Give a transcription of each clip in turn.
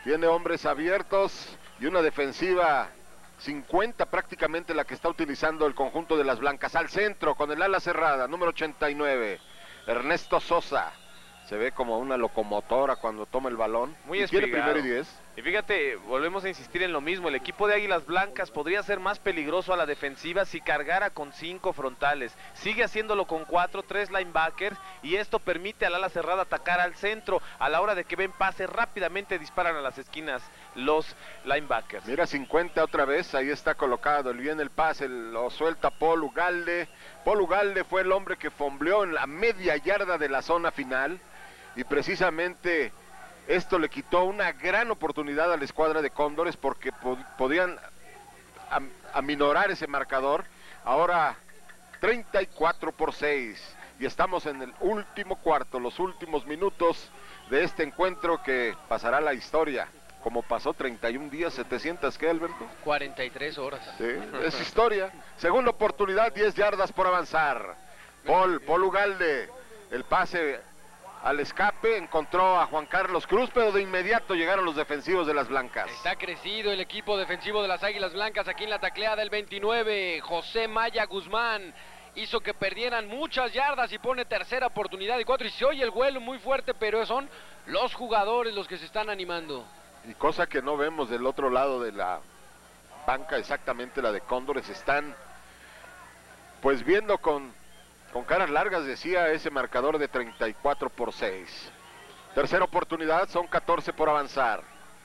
Tiene hombres abiertos y una defensiva 50 prácticamente la que está utilizando el conjunto de las blancas. Al centro con el ala cerrada, número 89, Ernesto Sosa. Se ve como una locomotora cuando toma el balón. Muy y tiene espigado. primero y 10. Y fíjate, volvemos a insistir en lo mismo. El equipo de Águilas Blancas podría ser más peligroso a la defensiva si cargara con 5 frontales. Sigue haciéndolo con 4, 3 linebackers, y esto permite al ala cerrada atacar al centro. A la hora de que ven pase, rápidamente disparan a las esquinas los linebackers. Mira, 50 otra vez, ahí está colocado. Viene el pase, lo suelta Paul Ugalde. Paul Ugalde fue el hombre que fombleó en la media yarda de la zona final. Y precisamente esto le quitó una gran oportunidad a la escuadra de Cóndores, porque podían aminorar ese marcador. Ahora 34-6 y estamos en el último cuarto, los últimos minutos de este encuentro que pasará a la historia. Como pasó 31 días, 700, ¿qué, Alberto? 43 horas. Sí, es historia. Segunda oportunidad, 10 yardas por avanzar. Paul Ugalde, el pase al escape, encontró a Juan Carlos Cruz, pero de inmediato llegaron los defensivos de las blancas. Está crecido el equipo defensivo de las Águilas Blancas aquí en la tacleada del 29. José Maya Guzmán hizo que perdieran muchas yardas y pone tercera oportunidad y 4. Y se oye el vuelo muy fuerte, pero son los jugadores los que se están animando. Y cosa que no vemos del otro lado de la banca, exactamente la de Cóndores, están pues viendo con caras largas, decía ese marcador de 34-6. Tercera oportunidad, son 14 por avanzar.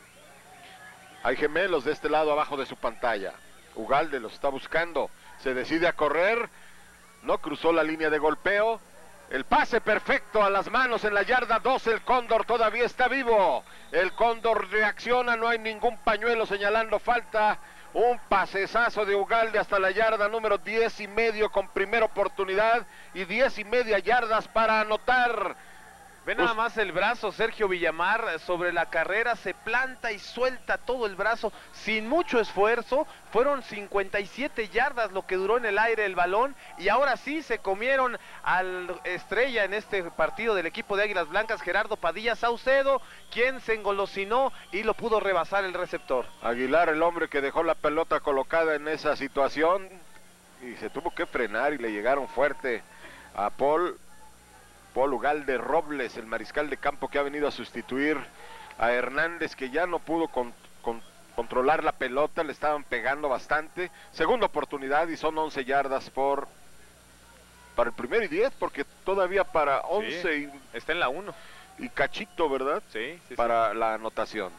Hay gemelos de este lado abajo de su pantalla. Ugalde los está buscando, se decide a correr, no cruzó la línea de golpeo. El pase perfecto a las manos en la yarda 12, el Cóndor todavía está vivo. El Cóndor reacciona, no hay ningún pañuelo señalando falta. Un pasesazo de Ugalde hasta la yarda número 10 y medio con primera oportunidad y 10 y media yardas para anotar. Ve nada más el brazo, Sergio Villamar sobre la carrera, se planta y suelta todo el brazo sin mucho esfuerzo. Fueron 57 yardas lo que duró en el aire el balón, y ahora sí se comieron al estrella en este partido del equipo de Águilas Blancas, Gerardo Padilla Saucedo, quien se engolosinó y lo pudo rebasar el receptor. Aguilar, el hombre que dejó la pelota colocada en esa situación, y se tuvo que frenar y le llegaron fuerte a Paul Ugalde Robles, el mariscal de campo que ha venido a sustituir a Hernández, que ya no pudo controlar la pelota, le estaban pegando bastante. Segunda oportunidad y son 11 yardas para el primero y 10, porque todavía para 11 sí, está en la 1. Y cachito, ¿verdad? Sí, para la anotación.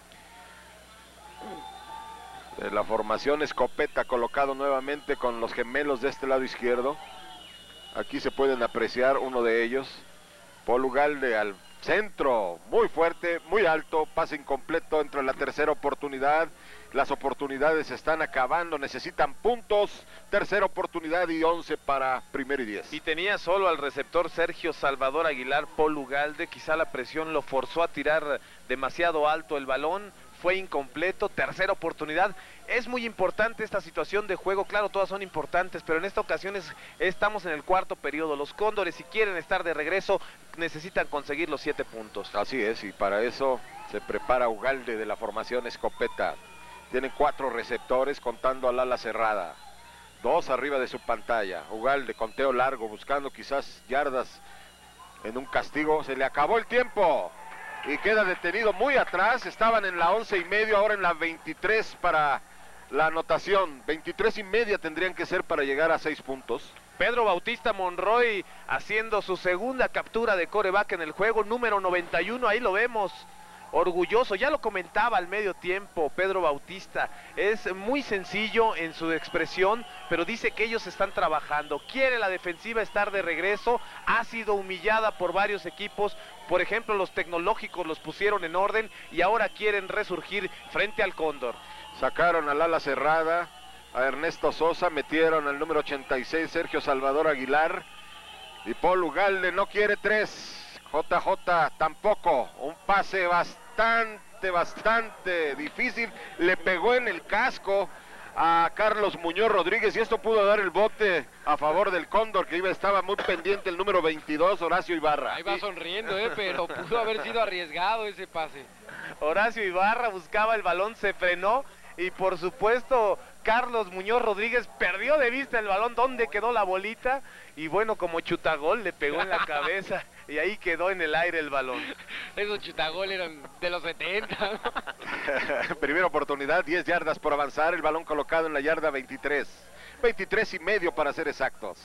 La formación escopeta colocado nuevamente con los gemelos de este lado izquierdo. Aquí se pueden apreciar uno de ellos. Paul Ugalde al centro, muy fuerte, muy alto, pase incompleto dentro de la tercera oportunidad. Las oportunidades se están acabando, necesitan puntos. Tercera oportunidad y 11 para primero y 10. Y tenía solo al receptor Sergio Salvador Aguilar. Paul Ugalde, quizá la presión lo forzó a tirar demasiado alto el balón. Fue incompleto, tercera oportunidad. Es muy importante esta situación de juego, claro, todas son importantes, pero en esta ocasión estamos en el cuarto periodo. Los Cóndores, si quieren estar de regreso, necesitan conseguir los 7 puntos. Así es, y para eso se prepara Ugalde de la formación escopeta. Tienen 4 receptores contando al ala cerrada. 2 arriba de su pantalla. Ugalde, conteo largo, buscando quizás yardas en un castigo. Se le acabó el tiempo y queda detenido muy atrás. Estaban en la 11 y medio, ahora en la 23 para la anotación. 23 y media tendrían que ser para llegar a 6 puntos. Pedro Bautista Monroy haciendo su segunda captura de quarterback en el juego, número 91, ahí lo vemos, orgulloso. Ya lo comentaba al medio tiempo Pedro Bautista, es muy sencillo en su expresión, pero dice que ellos están trabajando, quiere la defensiva estar de regreso, ha sido humillada por varios equipos, por ejemplo los tecnológicos los pusieron en orden y ahora quieren resurgir frente al Cóndor. Sacaron al ala cerrada a Ernesto Sosa, metieron al número 86 Sergio Salvador Aguilar y Paul Ugalde no quiere 3, JJ tampoco, un pase bastante difícil, le pegó en el casco a Carlos Muñoz Rodríguez y esto pudo dar el bote a favor del Cóndor, que estaba muy pendiente el número 22 Horacio Ibarra. Ahí va sonriendo, pero pudo haber sido arriesgado ese pase. Horacio Ibarra buscaba el balón, se frenó y por supuesto Carlos Muñoz Rodríguez perdió de vista el balón, donde quedó la bolita y bueno, como chutagol le pegó en la cabeza y ahí quedó en el aire el balón. Esos chutagol eran de los 70, ¿no? Primera oportunidad, 10 yardas por avanzar, el balón colocado en la yarda 23. 23 y medio para ser exactos.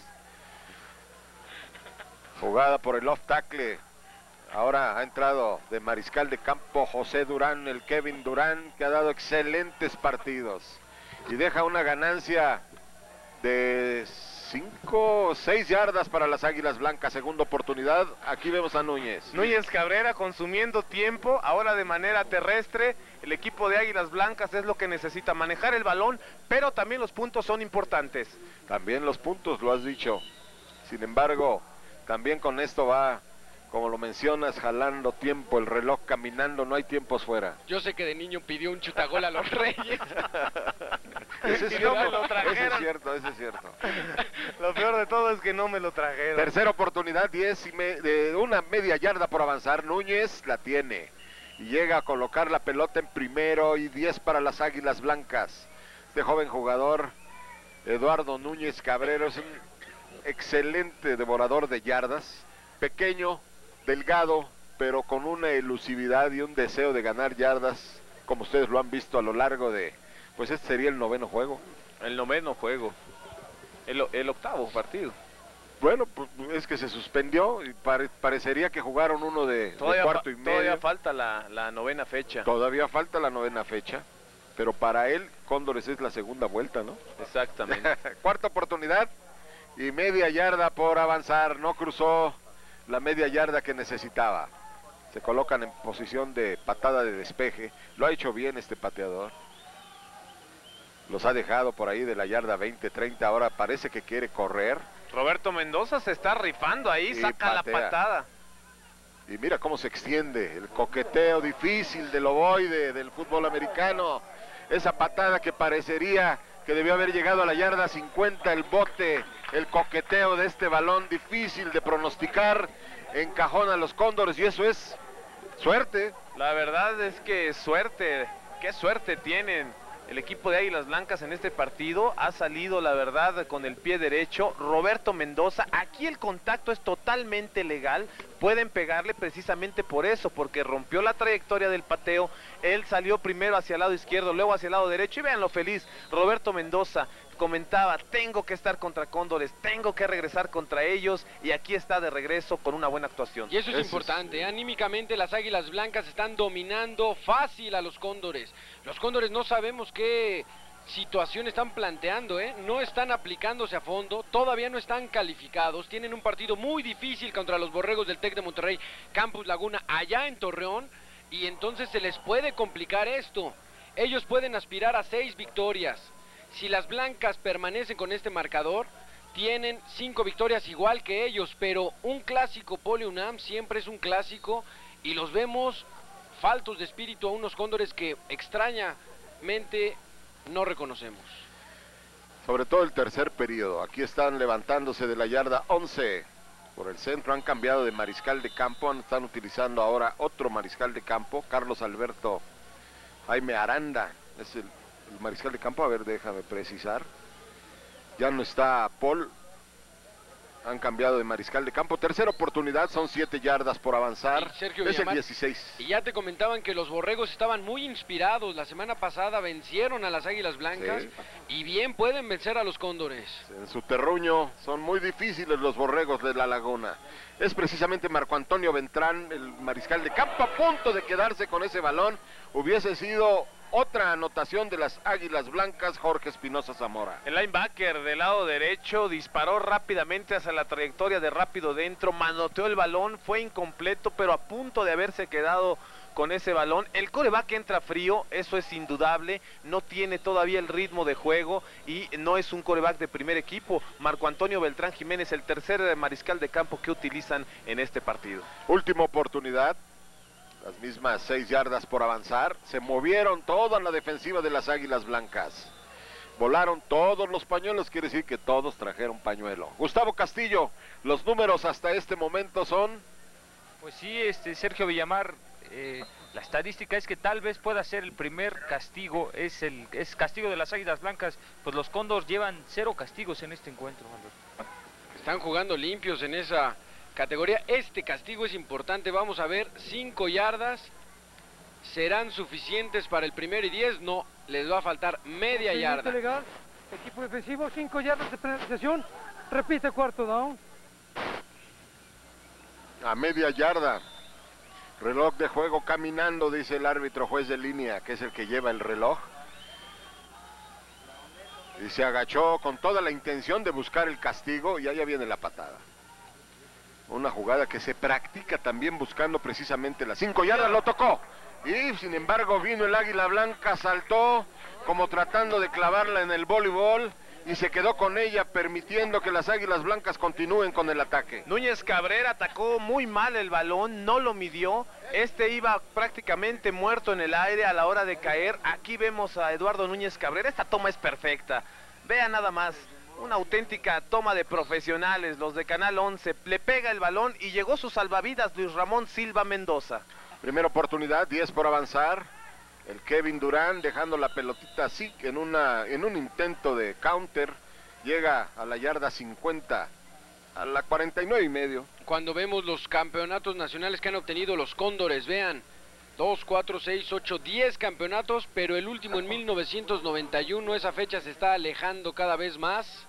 Jugada por el off tackle. Ahora ha entrado de mariscal de campo José Durán, el Kevin Durán, que ha dado excelentes partidos. Y deja una ganancia de 5 o 6 yardas para las Águilas Blancas. Segunda oportunidad, aquí vemos a Núñez. Núñez Cabrera consumiendo tiempo, ahora de manera terrestre. El equipo de Águilas Blancas es lo que necesita, manejar el balón, pero también los puntos son importantes. También los puntos, lo has dicho. Sin embargo, también con esto va, como lo mencionas, jalando tiempo, el reloj caminando, no hay tiempos fuera. Yo sé que de niño pidió un chutagol a los Reyes. Ese es Y cierto, no me lo ese trajeron. es cierto, ese es cierto. Lo peor de todo es que no me lo trajeron. Tercera oportunidad, 10 de una media yarda por avanzar. Núñez la tiene y llega a colocar la pelota en primero y 10 para las Águilas Blancas. Este joven jugador, Eduardo Núñez Cabrero, es un excelente devorador de yardas, pequeño, delgado, pero con una elusividad y un deseo de ganar yardas, como ustedes lo han visto a lo largo de, pues este sería el 9º juego. El 9º juego, el octavo partido. Bueno, pues es que se suspendió y parecería que jugaron uno de cuarto y medio. Todavía falta la 9ª fecha. Todavía falta la 9ª fecha, pero para él, Cóndores es la segunda vuelta, ¿no? Exactamente. Cuarta oportunidad y media yarda por avanzar, no cruzó la media yarda que necesitaba. Se colocan en posición de patada de despeje, lo ha hecho bien este pateador. Los ha dejado por ahí de la yarda 20-30, ahora parece que quiere correr. Roberto Mendoza se está rifando ahí, Y saca patea. la patada. Y mira cómo se extiende, el coqueteo difícil del ovoide del fútbol americano. Esa patada que parecería que debió haber llegado a la yarda 50, el bote, el coqueteo de este balón difícil de pronosticar, encajona a los Cóndores y eso es suerte. La verdad es que suerte, qué suerte tienen. El equipo de Águilas Blancas en este partido ha salido, la verdad, con el pie derecho. Roberto Mendoza, aquí el contacto es totalmente legal. Pueden pegarle precisamente por eso, porque rompió la trayectoria del pateo. Él salió primero hacia el lado izquierdo, luego hacia el lado derecho. Y vean lo feliz, Roberto Mendoza comentaba, tengo que estar contra Cóndores, tengo que regresar contra ellos. Y aquí está de regreso con una buena actuación. Y eso es importante, anímicamente las Águilas Blancas están dominando fácil a los Cóndores. Los Cóndores no sabemos qué situación están planteando, no están aplicándose a fondo, todavía no están calificados, tienen un partido muy difícil contra los Borregos del TEC de Monterrey, Campus Laguna, allá en Torreón, y entonces se les puede complicar esto. Ellos pueden aspirar a 6 victorias. Si las blancas permanecen con este marcador, tienen 5 victorias igual que ellos, pero un clásico Poli UNAM siempre es un clásico y los vemos faltos de espíritu a unos Cóndores que extrañamente no reconocemos. Sobre todo el tercer periodo, aquí están levantándose de la yarda 11 por el centro, han cambiado de mariscal de campo, están utilizando ahora otro mariscal de campo, Carlos Alberto Jaime Aranda, es el mariscal de campo. A ver, déjame precisar, ya no está Paul, han cambiado de mariscal de campo. Tercera oportunidad, son 7 yardas por avanzar, Sergio es el Villamar, 16. Y ya te comentaban que los Borregos estaban muy inspirados, la semana pasada vencieron a las Águilas Blancas, Sí. y bien pueden vencer a los Cóndores. En su terruño son muy difíciles los Borregos de la Laguna. Es precisamente Marco Antonio Beltrán, el mariscal de campo, a punto de quedarse con ese balón. Hubiese sido otra anotación de las Águilas Blancas, Jorge Espinosa Zamora. El linebacker del lado derecho disparó rápidamente hacia la trayectoria de rápido dentro, manoteó el balón, fue incompleto, pero a punto de haberse quedado con ese balón. El quarterback entra frío, eso es indudable, no tiene todavía el ritmo de juego y no es un quarterback de primer equipo. Marco Antonio Beltrán Jiménez, el tercer mariscal de campo que utilizan en este partido. Última oportunidad, las mismas 6 yardas por avanzar. Se movieron toda la defensiva de las Águilas Blancas. Volaron todos los pañuelos, quiere decir que todos trajeron pañuelo. Gustavo Castillo, los números hasta este momento son... Pues sí, Sergio Villamar, La estadística es que tal vez pueda ser el primer castigo, es castigo de las Águilas Blancas, pues los Cóndores llevan 0 castigos en este encuentro, Albert. Están jugando limpios en esa categoría. Este castigo es importante, vamos a ver, 5 yardas. ¿Serán suficientes para el 1º y 10? No, les va a faltar media yarda. Legal. Equipo defensivo, 5 yardas de penalización. Repite cuarto down. A media yarda. Reloj de juego caminando, dice el árbitro juez de línea, que es el que lleva el reloj. Y se agachó con toda la intención de buscar el castigo y allá viene la patada. Una jugada que se practica también buscando precisamente las 5 yardas, lo tocó. Y sin embargo vino el Águila Blanca, saltó como tratando de clavarla en el voleibol y se quedó con ella, permitiendo que las Águilas Blancas continúen con el ataque. Núñez Cabrera atacó muy mal el balón, no lo midió. Este iba prácticamente muerto en el aire a la hora de caer. Aquí vemos a Eduardo Núñez Cabrera. Esta toma es perfecta. Vean nada más, una auténtica toma de profesionales. Los de Canal 11, le pega el balón y llegó su salvavidas, Luis Ramón Silva Mendoza. Primera oportunidad, 10 por avanzar. El Kevin Durán dejando la pelotita así en un intento de counter. Llega a la yarda 50, a la 49 y medio. Cuando vemos los campeonatos nacionales que han obtenido los Cóndores, vean, 2, 4, 6, 8, 10 campeonatos, pero el último en 1991, esa fecha se está alejando cada vez más.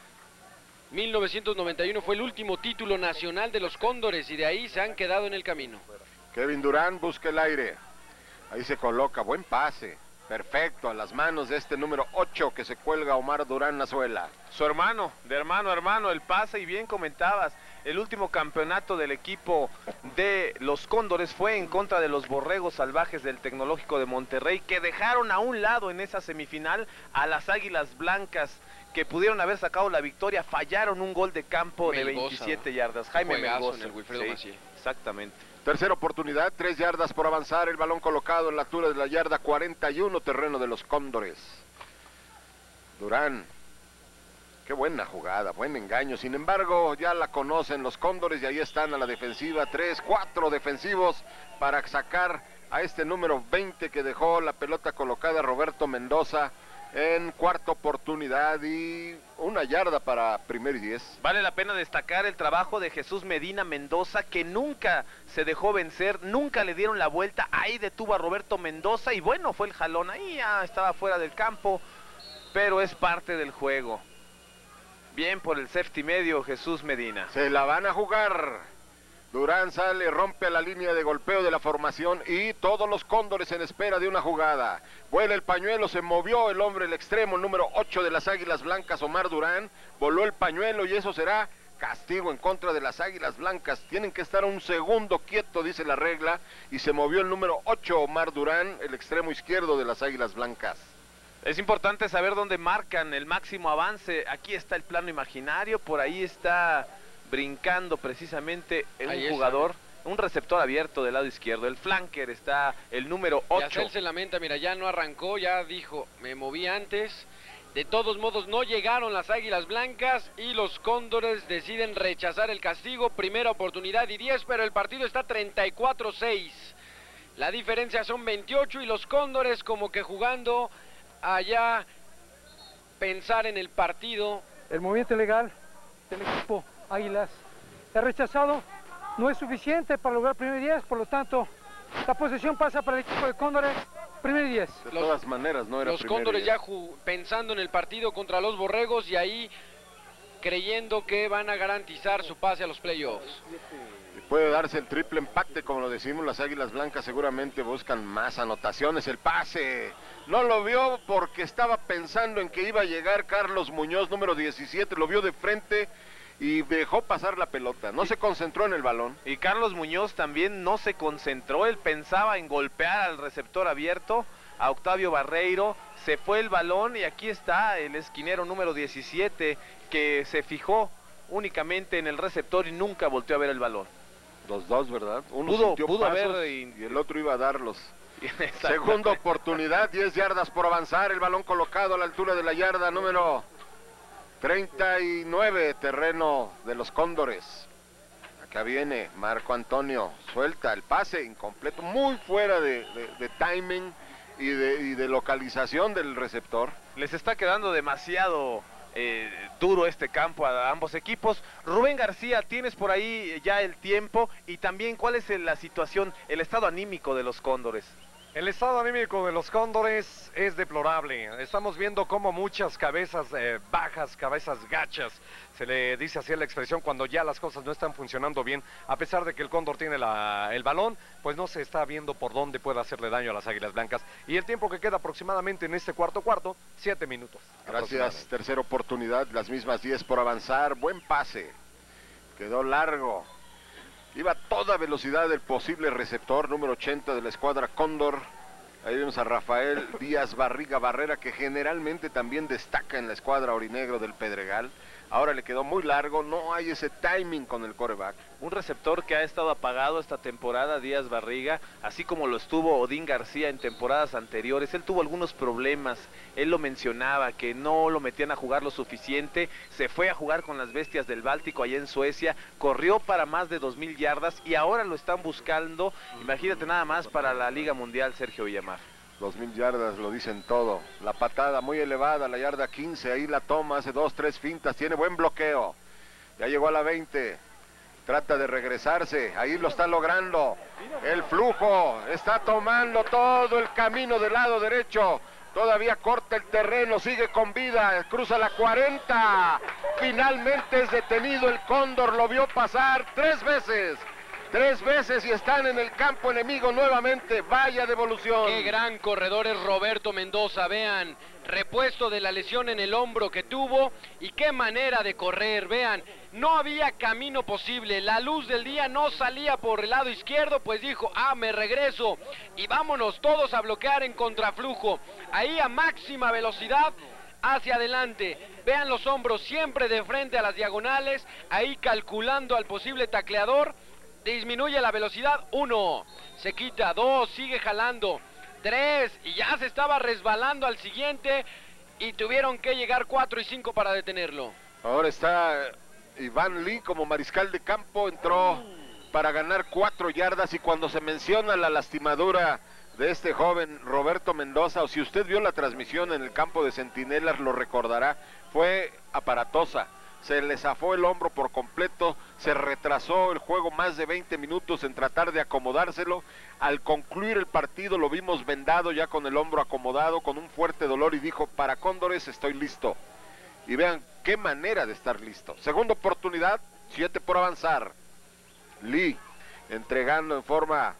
1991 fue el último título nacional de los Cóndores y de ahí se han quedado en el camino. Kevin Durán busca el aire. Ahí se coloca, buen pase. Perfecto, a las manos de este número 8 que se cuelga Omar Durán Nazuela. Su hermano, de hermano a hermano, el pase, y bien comentabas, el último campeonato del equipo de los Cóndores fue en contra de los Borregos Salvajes del Tecnológico de Monterrey, que dejaron a un lado en esa semifinal a las Águilas Blancas, que pudieron haber sacado la victoria, fallaron un gol de campo de 27 yardas. Jaime Melgoza, en el Wilfredo Macié. Exactamente. Tercera oportunidad, 3 yardas por avanzar, el balón colocado en la altura de la yarda 41, terreno de los Cóndores. Durán, qué buena jugada, buen engaño, sin embargo ya la conocen los Cóndores y ahí están a la defensiva, 3, 4 defensivos para sacar a este número 20 que dejó la pelota colocada Roberto Mendoza en cuarta oportunidad y 1 yarda para 1º y 10. Vale la pena destacar el trabajo de Jesús Medina Mendoza, que nunca se dejó vencer, nunca le dieron la vuelta, ahí detuvo a Roberto Mendoza y bueno, fue el jalón, ahí ya estaba fuera del campo, pero es parte del juego. Bien por el safety medio Jesús Medina. Se la van a jugar. Durán sale, rompe la línea de golpeo de la formación y todos los Cóndores en espera de una jugada. Vuela el pañuelo, se movió el hombre, el extremo, el número 8 de las Águilas Blancas, Omar Durán. Voló el pañuelo y eso será castigo en contra de las Águilas Blancas. Tienen que estar un segundo quieto, dice la regla. Y se movió el número 8, Omar Durán, el extremo izquierdo de las Águilas Blancas. Es importante saber dónde marcan el máximo avance. Aquí está el plano imaginario, por ahí está brincando precisamente un jugador, un receptor abierto del lado izquierdo. El flanker está el número 8. Y él se lamenta, mira, ya no arrancó, ya dijo, me moví antes. De todos modos no llegaron las Águilas Blancas y los Cóndores deciden rechazar el castigo. Primera oportunidad y 10, pero el partido está 34-6. La diferencia son 28 y los Cóndores como que jugando allá pensar en el partido. El movimiento legal del equipo Águilas es rechazado, no es suficiente para lograr 1º y 10, por lo tanto la posesión pasa para el equipo de Cóndores, 1º y 10. De todas maneras no era los 1º y Cóndores 10. ya pensando en el partido contra los Borregos y ahí creyendo que van a garantizar su pase a los playoffs. Puede darse el triple empate, como lo decimos, las Águilas Blancas seguramente buscan más anotaciones. El pase no lo vio porque estaba pensando en que iba a llegar Carlos Muñoz, número 17, lo vio de frente y dejó pasar la pelota, no se concentró en el balón. Y Carlos Muñoz también no se concentró, él pensaba en golpear al receptor abierto, a Octavio Barreiro, se fue el balón y aquí está el esquinero número 17 que se fijó únicamente en el receptor y nunca volteó a ver el balón. Los dos, ¿verdad? Uno Pudo sintió pasos haber y el otro iba a darlos. Segunda oportunidad, 10 yardas por avanzar, el balón colocado a la altura de la yarda número 39, terreno de los Cóndores. Acá viene Marco Antonio, suelta el pase incompleto, muy fuera de timing y de localización del receptor. Les está quedando demasiado duro este campo a ambos equipos. Rubén García, tienes por ahí ya el tiempo y también cuál es la situación, el estado anímico de los Cóndores. El estado anímico de los Cóndores es deplorable. Estamos viendo cómo muchas cabezas bajas, cabezas gachas, se le dice así la expresión cuando ya las cosas no están funcionando bien. A pesar de que el Cóndor tiene el balón, pues no se está viendo por dónde puede hacerle daño a las Águilas Blancas. Y el tiempo que queda aproximadamente en este cuarto, 7 minutos. Gracias, tercera oportunidad, las mismas 10 por avanzar. Buen pase, quedó largo. Iba a toda velocidad el posible receptor, número 80 de la escuadra Cóndor. Ahí vemos a Rafael Díaz Barriga Barrera, que generalmente también destaca en la escuadra aurinegro del Pedregal. Ahora le quedó muy largo, no hay ese timing con el quarterback. Un receptor que ha estado apagado esta temporada, Díaz Barriga, así como lo estuvo Odín García en temporadas anteriores. Él tuvo algunos problemas, él lo mencionaba, que no lo metían a jugar lo suficiente. Se fue a jugar con las Bestias del Báltico allá en Suecia, corrió para más de 2000 yardas y ahora lo están buscando, imagínate nada más, para la Liga Mundial, Sergio Villamar. 2000 yardas lo dicen todo. La patada muy elevada, la yarda 15, ahí la toma, hace 2-3 fintas, tiene buen bloqueo. Ya llegó a la 20, trata de regresarse, ahí lo está logrando. El flujo, está tomando todo el camino del lado derecho. Todavía corta el terreno, sigue con vida, cruza la 40. Finalmente es detenido el Cóndor, lo vio pasar 3 veces. 3 veces y están en el campo enemigo nuevamente. Vaya devolución. Qué gran corredor es Roberto Mendoza. Vean, repuesto de la lesión en el hombro que tuvo. Y qué manera de correr. Vean, no había camino posible. La luz del día no salía por el lado izquierdo. Pues dijo, me regreso. Y vámonos todos a bloquear en contraflujo. Ahí a máxima velocidad hacia adelante. Vean los hombros siempre de frente a las diagonales. Ahí calculando al posible tacleador. Disminuye la velocidad, 1, se quita, 2, sigue jalando, 3, y ya se estaba resbalando al siguiente, y tuvieron que llegar 4 y 5 para detenerlo. Ahora está Iván Lee como mariscal de campo, entró para ganar 4 yardas, y cuando se menciona la lastimadura de este joven Roberto Mendoza, o si usted vio la transmisión en el campo de Centinelas, lo recordará, fue aparatosa. Se le zafó el hombro por completo, se retrasó el juego más de 20 minutos en tratar de acomodárselo. Al concluir el partido lo vimos vendado ya con el hombro acomodado, con un fuerte dolor, y dijo, para Cóndores estoy listo. Y vean qué manera de estar listo. Segunda oportunidad, 7 por avanzar. Lee entregando en forma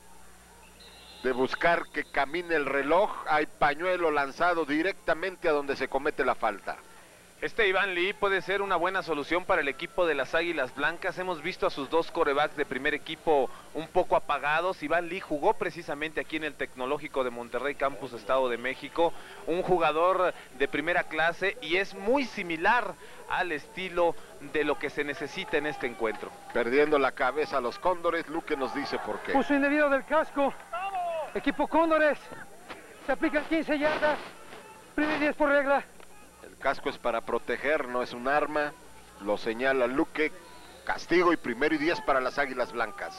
de buscar que camine el reloj. Hay pañuelo lanzado directamente a donde se comete la falta. Este Iván Lee puede ser una buena solución para el equipo de las Águilas Blancas. Hemos visto a sus 2 quarterbacks de primer equipo un poco apagados. Iván Lee jugó precisamente aquí en el Tecnológico de Monterrey, Campus Estado de México. Un jugador de primera clase y es muy similar al estilo de lo que se necesita en este encuentro. Perdiendo la cabeza a los Cóndores, Luque nos dice por qué. Uso indebido del casco. Equipo Cóndores. Se aplican 15 yardas. Primer 10 por regla. El casco es para proteger, no es un arma. Lo señala Luque. Castigo y primero y 10 para las Águilas Blancas.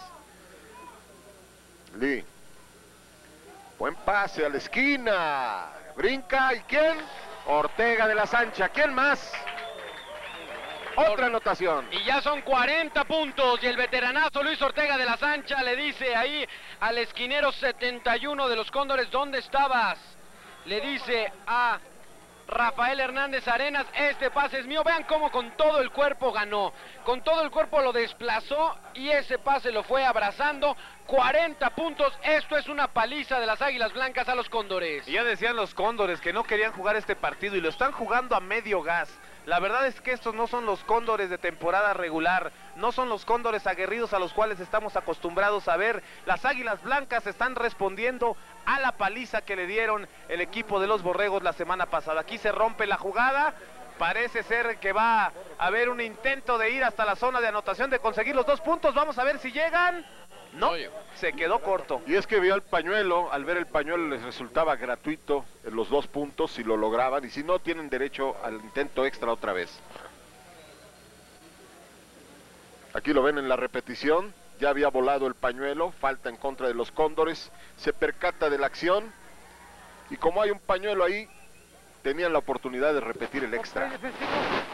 Lee. Buen pase a la esquina. Brinca. ¿Y quién? Ortega de la Sancha. ¿Quién más? Otra anotación. Y ya son 40 puntos y el veteranazo Luis Ortega de la Sancha le dice ahí al esquinero 71 de los Cóndores, ¿dónde estabas? Le dice a Rafael Hernández Arenas, este pase es mío. Vean cómo con todo el cuerpo ganó, con todo el cuerpo lo desplazó y ese pase lo fue abrazando. 40 puntos, esto es una paliza de las Águilas Blancas a los Cóndores. Y ya decían los Cóndores que no querían jugar este partido y lo están jugando a medio gas. La verdad es que estos no son los Cóndores de temporada regular, no son los Cóndores aguerridos a los cuales estamos acostumbrados a ver. Las Águilas Blancas están respondiendo a la paliza que le dieron el equipo de los Borregos la semana pasada. Aquí se rompe la jugada, parece ser que va a haber un intento de ir hasta la zona de anotación, de conseguir los 2 puntos, vamos a ver si llegan. No, se quedó corto. Y es que vio el pañuelo, al ver el pañuelo les resultaba gratuito los 2 puntos si lo lograban, y si no tienen derecho al intento extra otra vez. Aquí lo ven en la repetición, ya había volado el pañuelo, falta en contra de los Cóndores, se percata de la acción y como hay un pañuelo ahí, tenían la oportunidad de repetir el extra. Defensivo.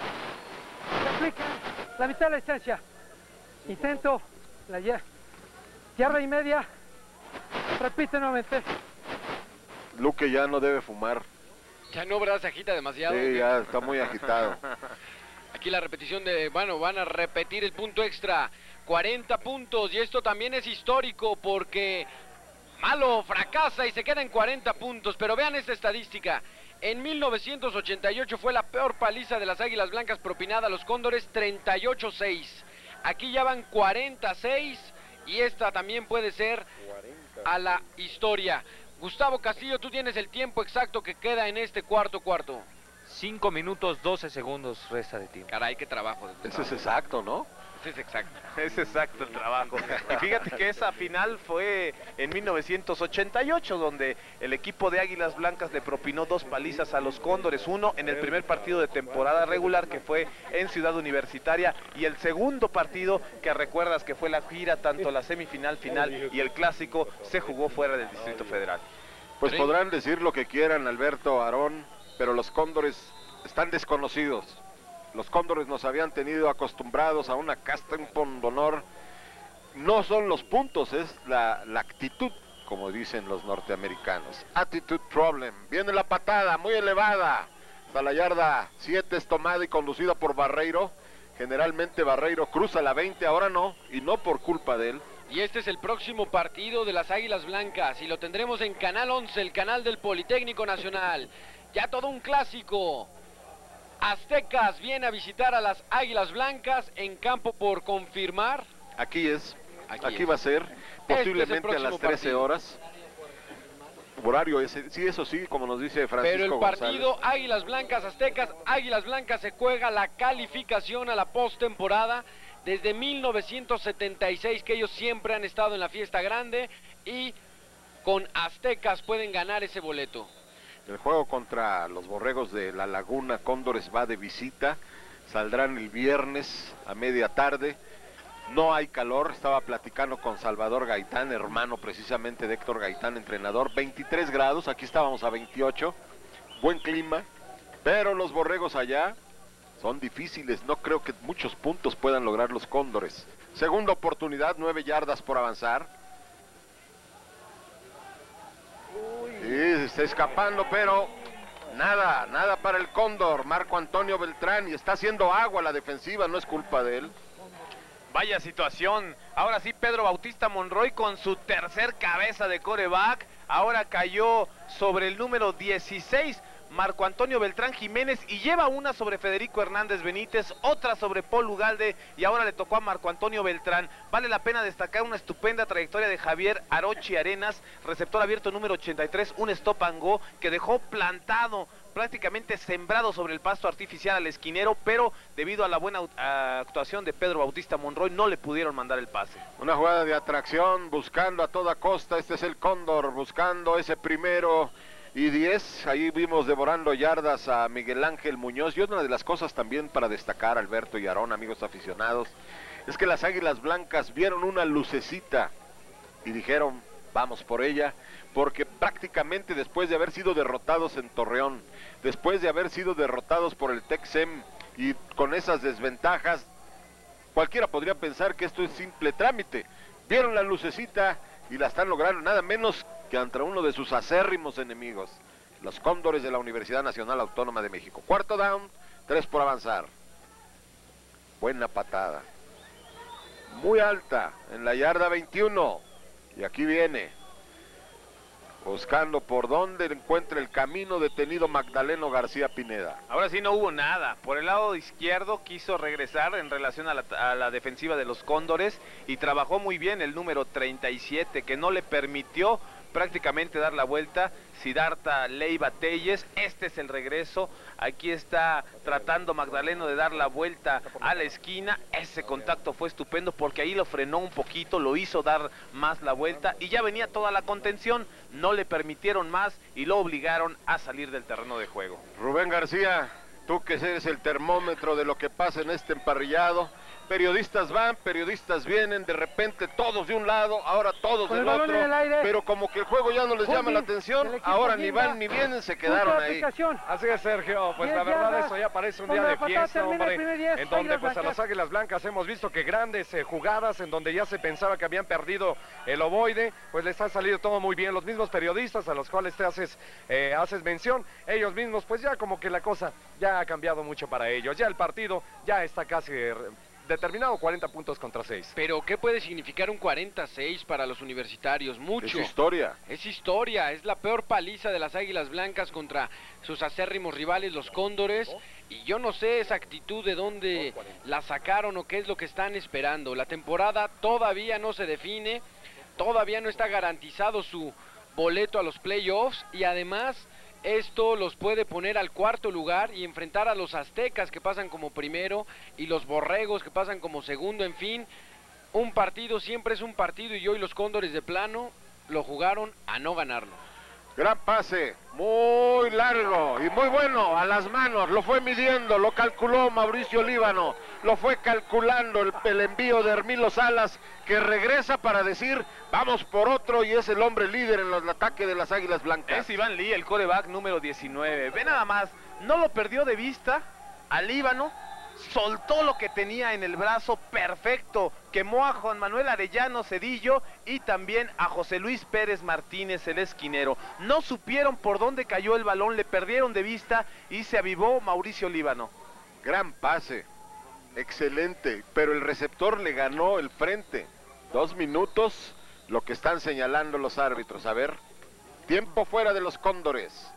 Se aplica la mitad de la distancia. Intento, yarda y media. Repite nuevamente. Luque ya no debe fumar. Ya no, ¿verdad? Se agita demasiado. Sí, ya está muy agitado. Aquí la repetición de, bueno, van a repetir el punto extra. 40 puntos y esto también es histórico porque Malo fracasa y se queda en 40 puntos. Pero vean esta estadística. En 1988 fue la peor paliza de las Águilas Blancas propinada a los Cóndores, 38-6. Aquí ya van 46 y esta también puede ser a la historia. Gustavo Castillo, tú tienes el tiempo exacto que queda en este cuarto. 5 minutos 12 segundos resta de tiempo. Caray, qué trabajo. Ese es exacto, ¿no? Ese es exacto. Es exacto el trabajo. Y fíjate que esa final fue en 1988, donde el equipo de Águilas Blancas le propinó 2 palizas a los Cóndores. Uno en el primer partido de temporada regular, que fue en Ciudad Universitaria, y el segundo partido, que recuerdas que fue la gira, tanto la semifinal, final y el clásico, se jugó fuera del Distrito Federal. Pues podrán decir lo que quieran, Alberto, Aarón, pero los Cóndores están desconocidos. Los Cóndores nos habían tenido acostumbrados a una casta, un pundonor. No son los puntos, es la actitud, como dicen los norteamericanos. Attitude problem. Viene la patada, muy elevada. Hasta la yarda 7 es tomada y conducida por Barreiro. Generalmente Barreiro cruza la 20, ahora no, y no por culpa de él. Y este es el próximo partido de las Águilas Blancas y lo tendremos en Canal 11, el canal del Politécnico Nacional. Ya todo un clásico. Aztecas viene a visitar a las Águilas Blancas en campo por confirmar. Aquí es, aquí es. va a ser, posiblemente Este es el a las próximo 13 partido. horas. Horario ese, sí, eso sí, como nos dice Francisco Pero el partido González. Águilas Blancas Aztecas, Águilas Blancas se juega la calificación a la postemporada desde 1976, que ellos siempre han estado en la fiesta grande y con Aztecas pueden ganar ese boleto. El juego contra los Borregos de La Laguna, Cóndores va de visita, saldrán el viernes a media tarde. No hay calor, estaba platicando con Salvador Gaitán, hermano precisamente de Héctor Gaitán, entrenador. 23 grados, aquí estábamos a 28, buen clima, pero los Borregos allá son difíciles, no creo que muchos puntos puedan lograr los Cóndores. Segunda oportunidad, 9 yardas por avanzar. Sí, se está escapando, pero nada para el Cóndor. Marco Antonio Beltrán, y está haciendo agua la defensiva, no es culpa de él. Vaya situación. Ahora sí, Pedro Bautista Monroy con su tercer cabeza de quarterback. Ahora cayó sobre el número 16, Marco Antonio Beltrán Jiménez, y lleva una sobre Federico Hernández Benítez, otra sobre Paul Ugalde, y ahora le tocó a Marco Antonio Beltrán. Vale la pena destacar una estupenda trayectoria de Javier Arochi Arenas, receptor abierto número 83, un stop and go que dejó plantado, prácticamente sembrado sobre el pasto artificial al esquinero, pero debido a la buena actuación de Pedro Bautista Monroy no le pudieron mandar el pase. Una jugada de atracción, buscando a toda costa, este es el Cóndor, buscando ese 1º y 10, ahí vimos devorando yardas a Miguel Ángel Muñoz. Y una de las cosas también para destacar, Alberto y Aarón, amigos aficionados, es que las Águilas Blancas vieron una lucecita y dijeron, vamos por ella, porque prácticamente después de haber sido derrotados en Torreón, después de haber sido derrotados por el Tec-Sem y con esas desventajas, cualquiera podría pensar que esto es simple trámite. Vieron la lucecita y la están logrando, nada menos que ante uno de sus acérrimos enemigos, los Cóndores de la Universidad Nacional Autónoma de México. Cuarto down, 3 por avanzar. Buena patada, muy alta, en la yarda 21, y aquí viene, buscando por dónde encuentra el camino detenido Magdaleno García Pineda. Ahora sí no hubo nada. Por el lado izquierdo quiso regresar en relación a la defensiva de los Cóndores y trabajó muy bien el número 37, que no le permitió prácticamente dar la vuelta. Siddhartha Leiva Telles, este es el regreso. Aquí está tratando Magdaleno de dar la vuelta a la esquina. Ese contacto fue estupendo porque ahí lo frenó un poquito, lo hizo dar más la vuelta y ya venía toda la contención. No le permitieron más y lo obligaron a salir del terreno de juego. Rubén García, tú que eres el termómetro de lo que pasa en este emparrillado, periodistas van, periodistas vienen, de repente todos de un lado, ahora todos Con el del balón otro, en el aire. pero como que el juego ya no les llama la atención, del equipo ahora ni Guinda. van ni vienen, se Punto quedaron de ahí. aplicación. Así es, Sergio, pues 10 la verdad yardas. eso ya parece un Con día la de patada fiesta, termina el hombre, primer 10, en donde Águilas pues a Blancas. las Águilas Blancas hemos visto que grandes jugadas, en donde ya se pensaba que habían perdido el ovoide, pues les ha salido todo muy bien. Los mismos periodistas a los cuales te haces mención, ellos mismos, pues ya como que la cosa ya ha cambiado mucho para ellos. Ya el partido ya está casi determinado, 40 puntos contra 6. Pero ¿qué puede significar un 40-6 para los universitarios? Es Mucho. historia. Es historia, es la peor paliza de las Águilas Blancas contra sus acérrimos rivales, los Cóndores. Y yo no sé esa actitud de dónde la sacaron o qué es lo que están esperando. La temporada todavía no se define, todavía no está garantizado su boleto a los playoffs y además esto los puede poner al cuarto lugar y enfrentar a los aztecas que pasan como primero y los borregos que pasan como segundo. En fin, un partido siempre es un partido y hoy los Cóndores de plano lo jugaron a no ganarlo. Gran pase, muy largo y muy bueno, a las manos, lo fue midiendo, lo calculó Mauricio Líbano, lo fue calculando el envío de Hermilo Salas, que regresa para decir, vamos por otro, y es el hombre líder en el ataque de las Águilas Blancas. Es Iván Lee, el quarterback número 19. Ve nada más, no lo perdió de vista al Líbano, soltó lo que tenía en el brazo perfecto, quemó a Juan Manuel Arellano Cedillo y también a José Luis Pérez Martínez, el esquinero. No supieron por dónde cayó el balón, le perdieron de vista y se avivó Mauricio Líbano. Gran pase, excelente, pero el receptor le ganó el frente. 2 minutos, lo que están señalando los árbitros. A ver, tiempo fuera de los Cóndores.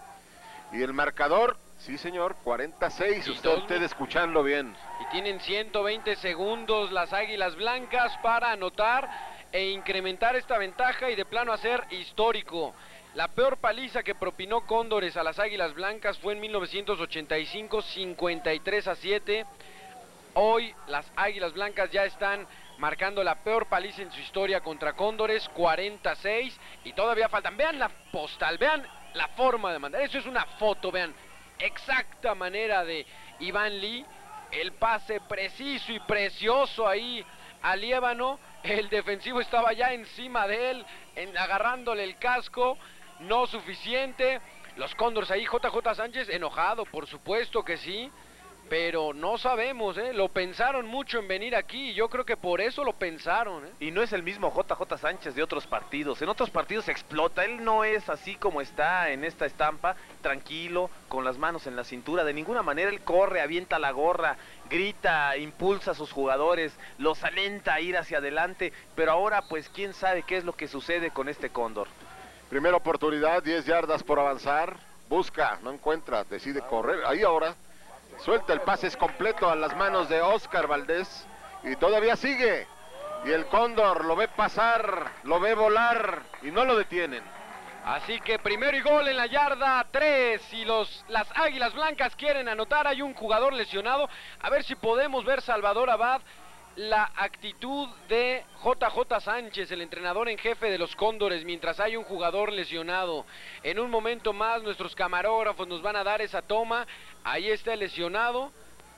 Y el marcador, sí señor, 46, Y usted escuchando bien. Y tienen 120 segundos las Águilas Blancas para anotar e incrementar esta ventaja y de plano hacer histórico. La peor paliza que propinó Cóndores a las Águilas Blancas fue en 1985, 53-7. Hoy las Águilas Blancas ya están marcando la peor paliza en su historia contra Cóndores, 46, y todavía faltan. Vean la postal, vean la forma de mandar. Eso es una foto, vean. Exacta manera de Iván Lee, el pase preciso y precioso ahí a Líbano. El defensivo estaba ya encima de él, agarrándole el casco, no suficiente. Los Cóndores ahí, JJ Sánchez enojado, por supuesto que sí, pero no sabemos, lo pensaron mucho en venir aquí y yo creo que por eso lo pensaron. Y no es el mismo JJ Sánchez de otros partidos. En otros partidos explota. Él no es así como está en esta estampa, tranquilo, con las manos en la cintura. De ninguna manera él corre, avienta la gorra, grita, impulsa a sus jugadores, los alenta a ir hacia adelante. Pero ahora pues quién sabe qué es lo que sucede con este Cóndor. Primera oportunidad, 10 yardas por avanzar. Busca, no encuentra, decide correr. Ahí ahora suelta el pase, es completo a las manos de Óscar Valdés. Y todavía sigue. Y el Cóndor lo ve pasar, lo ve volar y no lo detienen. Así que primero y gol en la yarda 3 y las Águilas Blancas quieren anotar. Hay un jugador lesionado. A ver si podemos ver, Salvador Abad, la actitud de JJ Sánchez, el entrenador en jefe de los Cóndores, mientras hay un jugador lesionado. En un momento más nuestros camarógrafos nos van a dar esa toma. Ahí está el lesionado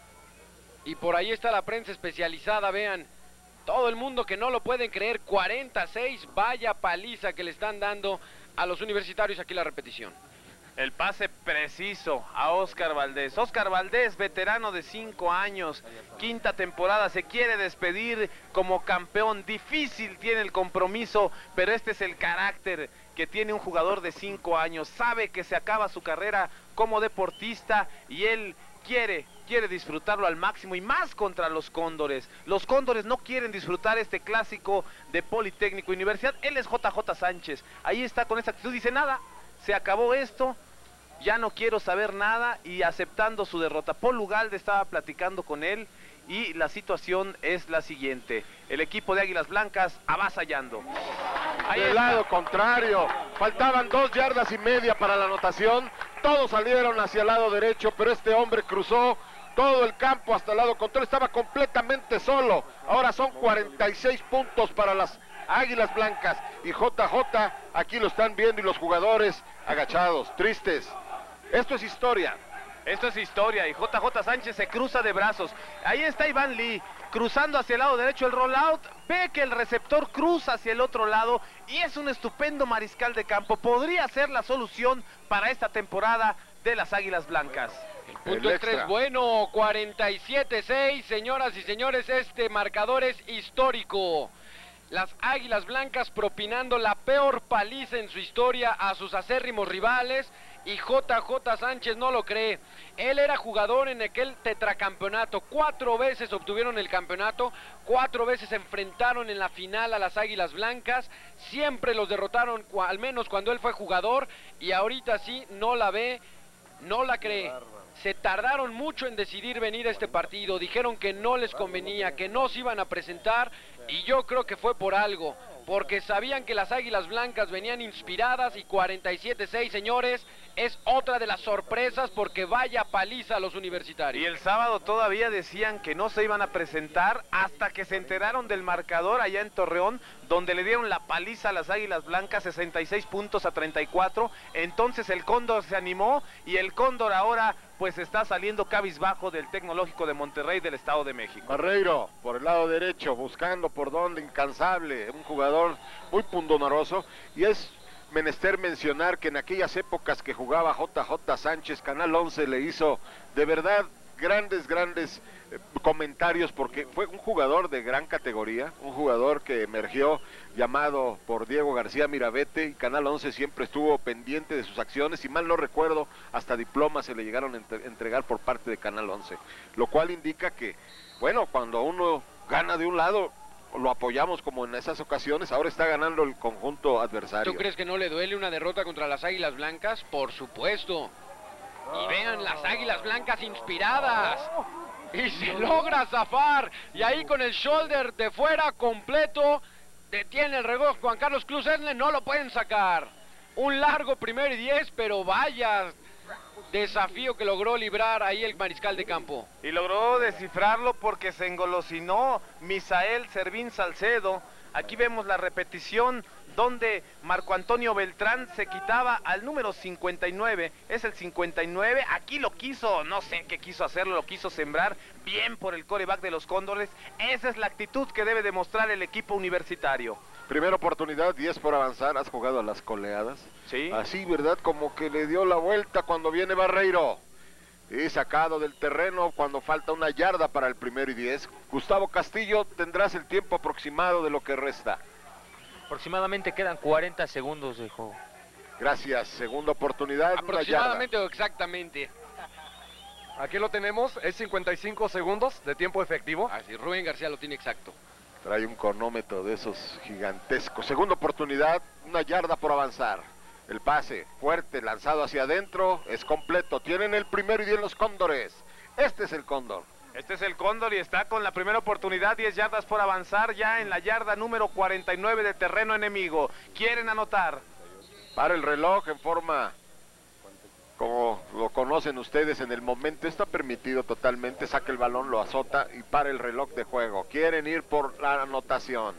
y por ahí está la prensa especializada, vean. Todo el mundo que no lo pueden creer, 46, vaya paliza que le están dando a los universitarios. Aquí la repetición. El pase preciso a Óscar Valdés. Óscar Valdés, veterano de 5 años, quinta temporada, se quiere despedir como campeón. Difícil tiene el compromiso, pero este es el carácter que tiene un jugador de 5 años. Sabe que se acaba su carrera como deportista y él quiere disfrutarlo al máximo y más contra los Cóndores. Los Cóndores no quieren disfrutar este clásico de Politécnico Universidad. Él es JJ Sánchez. Ahí está con esa actitud, dice nada. Se acabó esto, ya no quiero saber nada y aceptando su derrota. Paul Ugalde estaba platicando con él y la situación es la siguiente. El equipo de Águilas Blancas avasallando. Del lado contrario, faltaban 2 yardas y media para la anotación. Todos salieron hacia el lado derecho, pero este hombre cruzó todo el campo hasta el lado contrario. Estaba completamente solo. Ahora son 46 puntos para las Águilas Blancas y JJ, aquí lo están viendo y los jugadores agachados, tristes. Esto es historia. Esto es historia y JJ Sánchez se cruza de brazos. Ahí está Iván Lee. cruzando hacia el lado derecho el rollout, ve que el receptor cruza hacia el otro lado y es un estupendo mariscal de campo. Podría ser la solución para esta temporada de las Águilas Blancas. Punto extra es bueno, 47-6, señoras y señores, este marcador es histórico. Las Águilas Blancas propinando la peor paliza en su historia a sus acérrimos rivales, y JJ Sánchez no lo cree. Él era jugador en aquel tetracampeonato, 4 veces obtuvieron el campeonato, 4 veces se enfrentaron en la final a las Águilas Blancas, siempre los derrotaron, al menos cuando él fue jugador, y ahorita sí no la ve, no la cree. Se tardaron mucho en decidir venir a este partido, dijeron que no les convenía, que no se iban a presentar, y yo creo que fue por algo, porque sabían que las Águilas Blancas venían inspiradas, y 47-6, señores, es otra de las sorpresas, porque vaya paliza a los universitarios. Y el sábado todavía decían que no se iban a presentar hasta que se enteraron del marcador allá en Torreón, donde le dieron la paliza a las Águilas Blancas, 66 puntos a 34. Entonces el Cóndor se animó, y el Cóndor ahora pues está saliendo cabizbajo del Tecnológico de Monterrey del Estado de México. Barreiro por el lado derecho, buscando por donde, incansable, un jugador muy pundonoroso, y es menester mencionar que en aquellas épocas que jugaba JJ Sánchez, Canal 11 le hizo de verdad grandes comentarios, porque fue un jugador de gran categoría, un jugador que emergió llamado por Diego García Mirabete, y Canal 11 siempre estuvo pendiente de sus acciones, y mal no recuerdo, hasta diplomas se le llegaron a entregar por parte de Canal 11, lo cual indica que, bueno, cuando uno gana de un lado, lo apoyamos como en esas ocasiones, ahora está ganando el conjunto adversario. ¿Tú crees que no le duele una derrota contra las Águilas Blancas? Por supuesto. Y vean las Águilas Blancas inspiradas. Y se logra zafar. Y ahí con el shoulder de fuera completo, detiene el reloj Juan Carlos Cruz Esle, no lo pueden sacar. Un largo 1º y 10, pero vaya desafío que logró librar ahí el mariscal de campo. Y logró descifrarlo porque se engolosinó Misael Servín Salcedo. Aquí vemos la repetición donde Marco Antonio Beltrán se quitaba al número 59, es el 59, aquí lo quiso, no sé qué quiso hacerlo, lo quiso sembrar, bien por el quarterback de los Cóndores. Esa es la actitud que debe demostrar el equipo universitario. Primera oportunidad, 10 por avanzar. ¿Has jugado a las coleadas? Sí. Así, ¿verdad? Como que le dio la vuelta cuando viene Barreiro. Y sacado del terreno cuando falta 1 yarda para el 1º y 10. Gustavo Castillo, tendrás el tiempo aproximado de lo que resta. Aproximadamente quedan 40 segundos de juego. Gracias. Segunda oportunidad. Aproximadamente o exactamente. Aquí lo tenemos, es 55 segundos de tiempo efectivo. Así, Rubén García lo tiene exacto. Trae un cronómetro de esos gigantescos. Segunda oportunidad, 1 yarda por avanzar. El pase fuerte, lanzado hacia adentro, es completo. Tienen el 1º y 10 los Cóndores. Este es el Cóndor. Este es el Cóndor y está con la primera oportunidad, 10 yardas por avanzar, ya en la yarda número 49 de terreno enemigo. Quieren anotar. Para el reloj en forma, como lo conocen ustedes, en el momento está permitido totalmente. Saca el balón, lo azota y para el reloj de juego. Quieren ir por la anotación.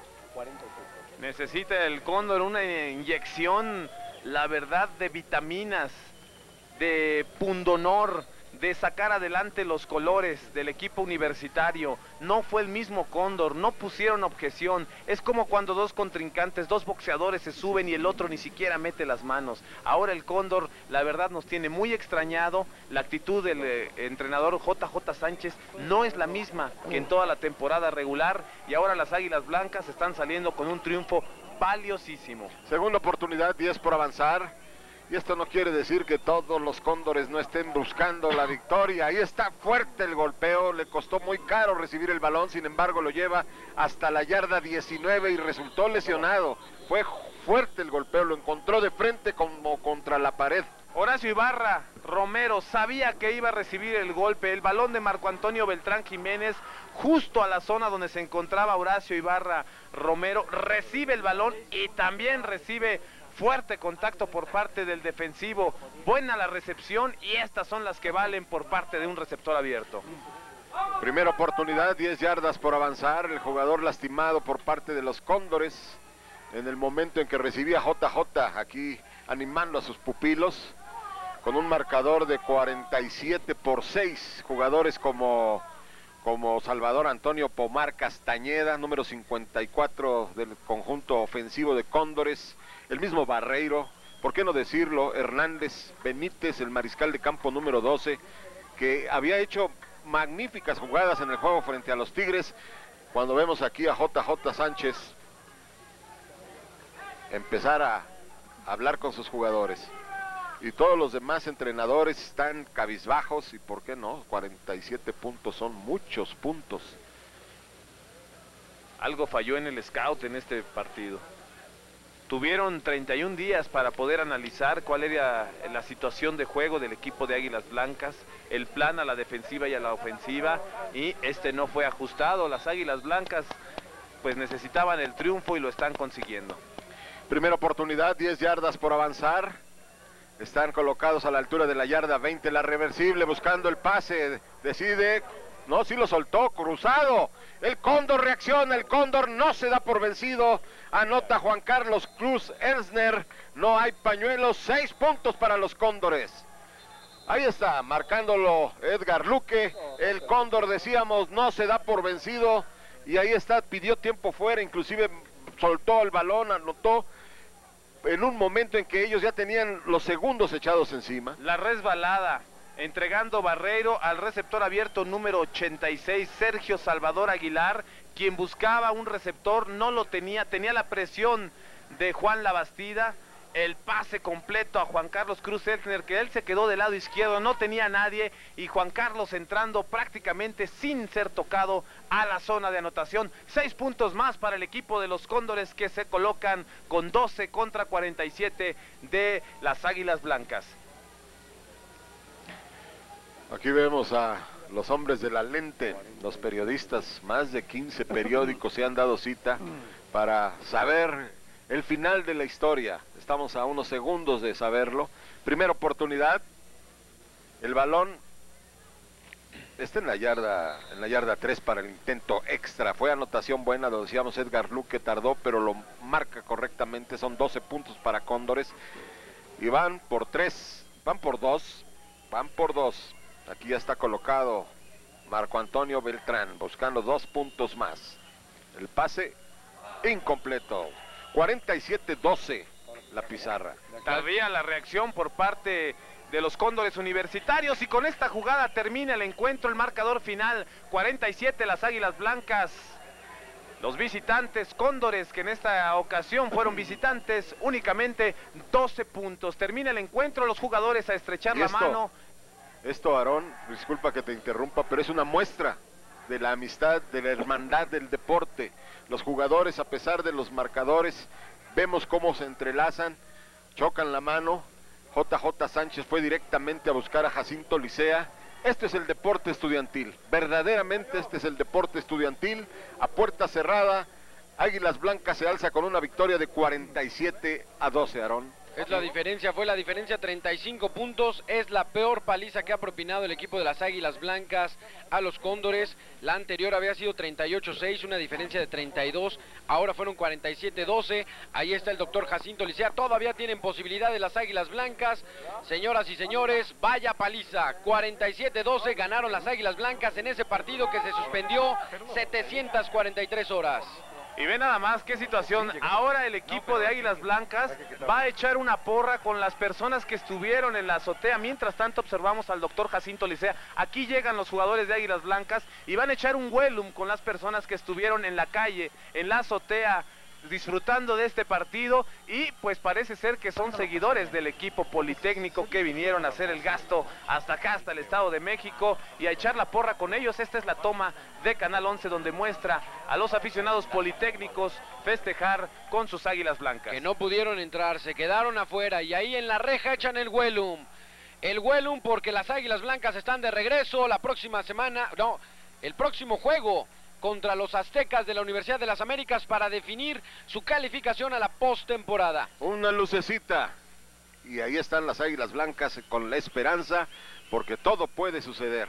Necesita el Cóndor una inyección, la verdad, de vitaminas, de pundonor, de sacar adelante los colores del equipo universitario. No fue el mismo Cóndor, no pusieron objeción. Es como cuando 2 contrincantes, 2 boxeadores se suben y el otro ni siquiera mete las manos. Ahora el Cóndor, la verdad, nos tiene muy extrañado. La actitud del entrenador JJ Sánchez no es la misma que en toda la temporada regular, y ahora las Águilas Blancas están saliendo con un triunfo valiosísimo. Segunda oportunidad, 10 por avanzar. Y esto no quiere decir que todos los Cóndores no estén buscando la victoria. Ahí está fuerte el golpeo, le costó muy caro recibir el balón, sin embargo lo lleva hasta la yarda 19 y resultó lesionado. Fue fuerte el golpeo, lo encontró de frente como contra la pared. Horacio Ibarra Romero sabía que iba a recibir el golpe, el balón de Marco Antonio Beltrán Jiménez, justo a la zona donde se encontraba Horacio Ibarra Romero, recibe el balón y también recibe fuerte contacto por parte del defensivo. Buena la recepción, y estas son las que valen por parte de un receptor abierto. Primera oportunidad, 10 yardas por avanzar. El jugador lastimado por parte de los Cóndores en el momento en que recibía JJ, aquí animando a sus pupilos con un marcador de 47-6. Jugadores como como Salvador Antonio Pomar Castañeda, número 54 del conjunto ofensivo de Cóndores, el mismo Barreiro, ¿por qué no decirlo? Hernández Benítez, el mariscal de campo número 12, que había hecho magníficas jugadas en el juego frente a los Tigres. Cuando vemos aquí a JJ Sánchez empezar a hablar con sus jugadores, y todos los demás entrenadores están cabizbajos, y por qué no, 47 puntos son muchos puntos. Algo falló en el scout en este partido. Tuvieron 31 días para poder analizar cuál era la situación de juego del equipo de Águilas Blancas, el plan a la defensiva y a la ofensiva, y este no fue ajustado. Las Águilas Blancas pues necesitaban el triunfo y lo están consiguiendo. Primera oportunidad, 10 yardas por avanzar. Están colocados a la altura de la yarda 20, la reversible, buscando el pase, decide, no, sí lo soltó, cruzado. El Cóndor reacciona, el Cóndor no se da por vencido. Anota Juan Carlos Cruz Erzner, no hay pañuelos, 6 puntos para los Cóndores. Ahí está, marcándolo Edgar Luque. El Cóndor, decíamos, no se da por vencido. Y ahí está, pidió tiempo fuera, inclusive soltó el balón, anotó en un momento en que ellos ya tenían los segundos echados encima. La resbalada, entregando Barreiro al receptor abierto número 86, Sergio Salvador Aguilar, quien buscaba un receptor, no lo tenía, tenía la presión de Juan Labastida, el pase completo a Juan Carlos Cruz Erzner, que él se quedó del lado izquierdo, no tenía a nadie, y Juan Carlos entrando prácticamente sin ser tocado a la zona de anotación. 6 puntos más para el equipo de los Cóndores, que se colocan con 12 contra 47 de las Águilas Blancas. Aquí vemos a los hombres de la lente, los periodistas, más de 15 periódicos se han dado cita para saber el final de la historia. Estamos a unos segundos de saberlo. Primera oportunidad, el balón está en la yarda 3 para el intento extra. Fue anotación buena, lo decíamos, Edgar Luque tardó, pero lo marca correctamente. Son 12 puntos para Cóndores. Y van por 3, van por 2. Aquí ya está colocado Marco Antonio Beltrán, buscando 2 puntos más. El pase incompleto. 47-12 la pizarra. Tardía la reacción por parte de los Cóndores Universitarios, y con esta jugada termina el encuentro. El marcador final, 47 las Águilas Blancas. Los visitantes Cóndores, que en esta ocasión fueron visitantes, únicamente 12 puntos. Termina el encuentro, los jugadores a estrechar la mano. Esto, Aarón, disculpa que te interrumpa, pero es una muestra de la amistad, de la hermandad del deporte. Los jugadores, a pesar de los marcadores, vemos cómo se entrelazan, chocan la mano. JJ Sánchez fue directamente a buscar a Jacinto Licea. Este es el deporte estudiantil, verdaderamente este es el deporte estudiantil. A puerta cerrada, Águilas Blancas se alza con una victoria de 47-12, Aarón. Es la diferencia, fue la diferencia, 35 puntos, es la peor paliza que ha propinado el equipo de las Águilas Blancas a los Cóndores. La anterior había sido 38-6, una diferencia de 32, ahora fueron 47-12, ahí está el doctor Jacinto Licea, todavía tienen posibilidad de las Águilas Blancas. Señoras y señores, vaya paliza, 47-12 ganaron las Águilas Blancas en ese partido que se suspendió 743 horas. Y ve nada más qué situación. Ahora el equipo de Águilas Blancas va a echar una porra con las personas que estuvieron en la azotea. Mientras tanto observamos al doctor Jacinto Licea. Aquí llegan los jugadores de Águilas Blancas y van a echar un huelum con las personas que estuvieron en la calle, en la azotea, disfrutando de este partido, y pues parece ser que son seguidores del equipo Politécnico que vinieron a hacer el gasto hasta acá, hasta el Estado de México, y a echar la porra con ellos. Esta es la toma de Canal 11 donde muestra a los aficionados politécnicos festejar con sus Águilas Blancas. Que no pudieron entrar, se quedaron afuera, y ahí en la reja echan el huelum. El huelum porque las Águilas Blancas están de regreso la próxima semana, no, el próximo juego contra los Aztecas de la Universidad de las Américas para definir su calificación a la postemporada. Una lucecita, y ahí están las Águilas Blancas con la esperanza, porque todo puede suceder.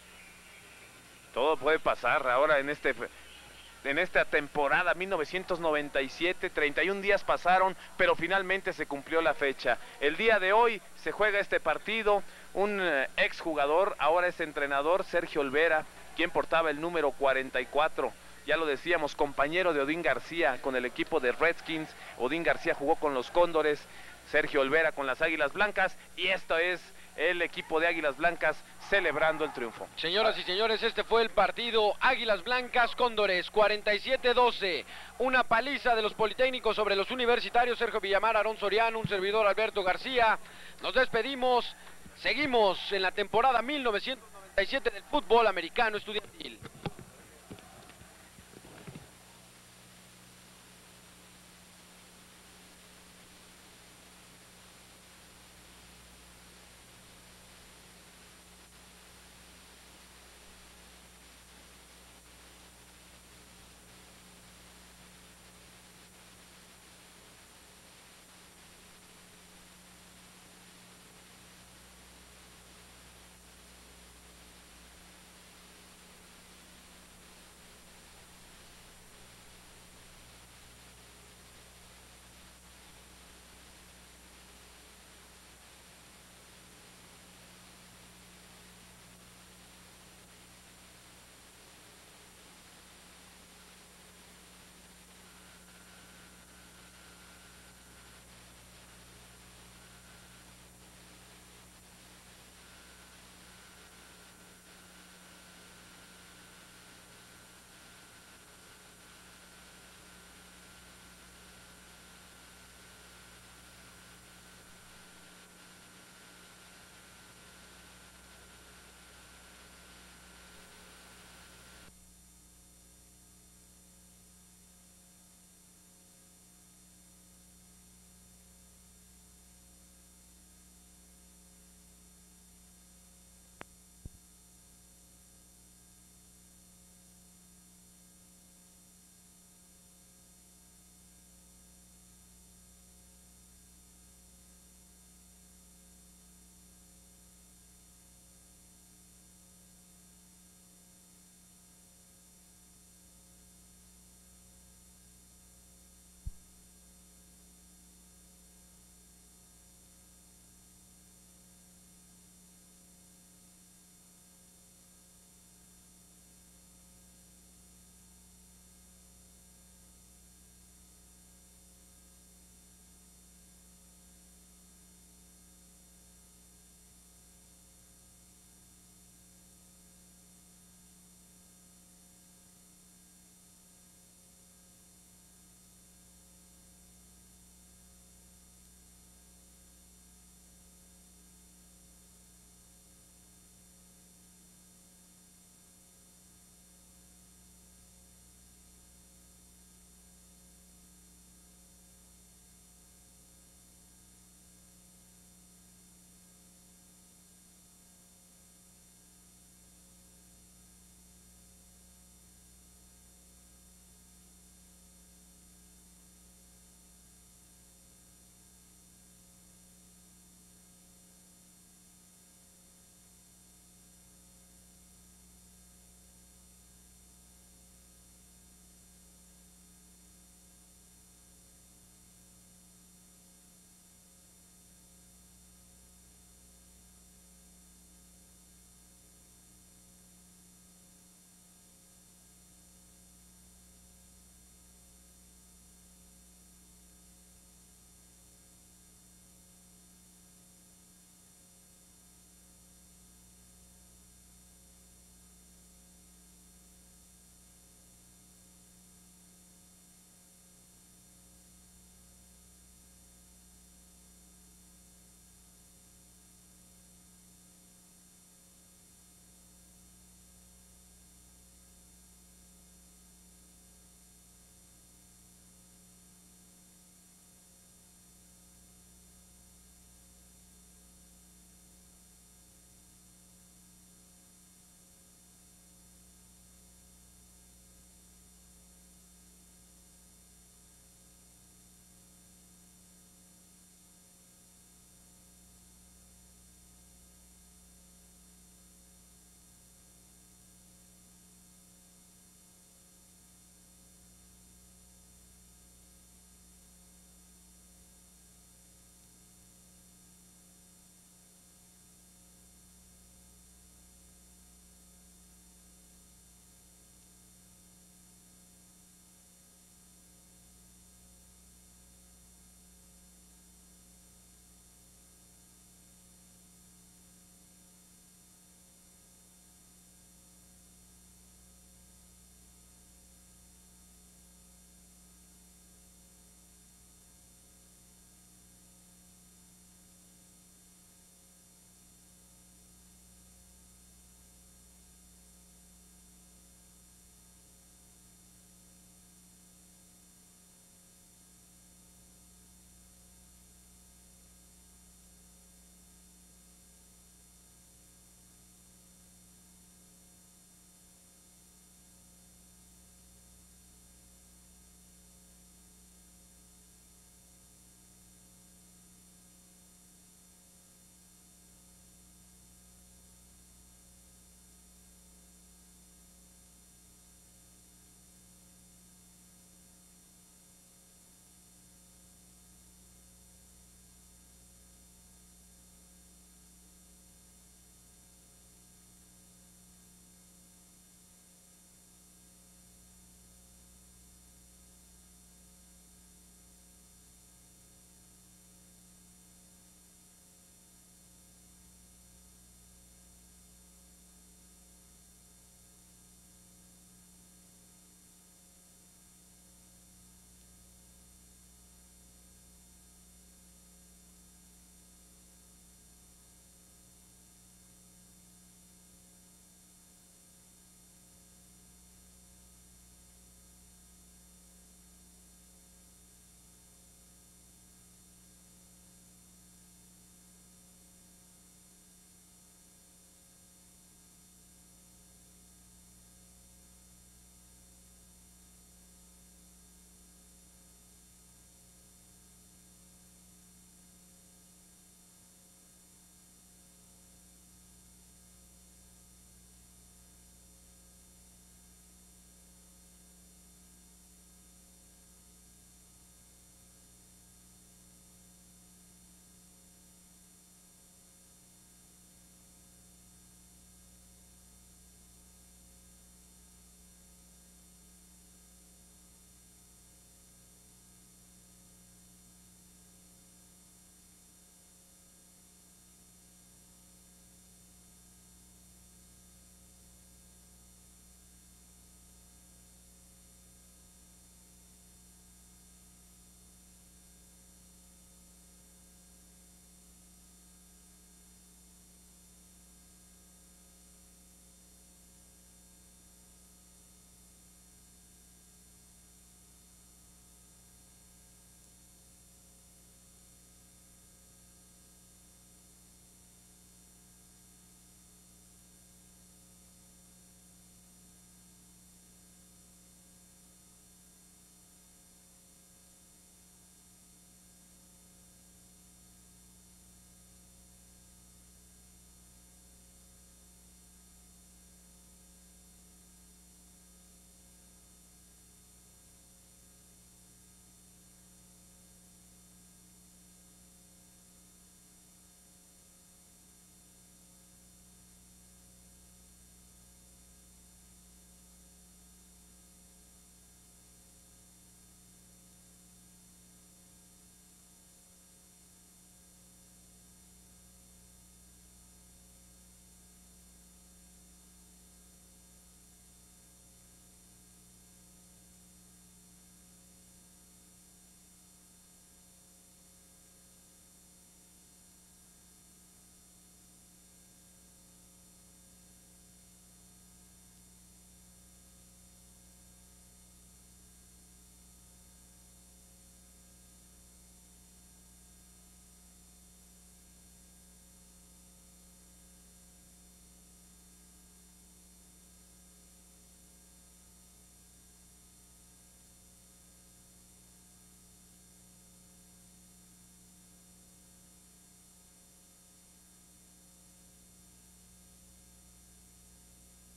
Todo puede pasar ahora en esta temporada 1997, 31 días pasaron, pero finalmente se cumplió la fecha. El día de hoy se juega este partido, un exjugador, ahora es entrenador, Sergio Olvera, quien portaba el número 44. Ya lo decíamos, compañero de Odín García con el equipo de Redskins. Odín García jugó con los Cóndores, Sergio Olvera con las Águilas Blancas, y esto es el equipo de Águilas Blancas celebrando el triunfo. Señoras y señores, este fue el partido Águilas Blancas Cóndores, 47-12. Una paliza de los Politécnicos sobre los Universitarios. Sergio Villamar, Aarón Soriano, un servidor Alberto García. Nos despedimos. Seguimos en la temporada 1997 del fútbol americano estudiantil.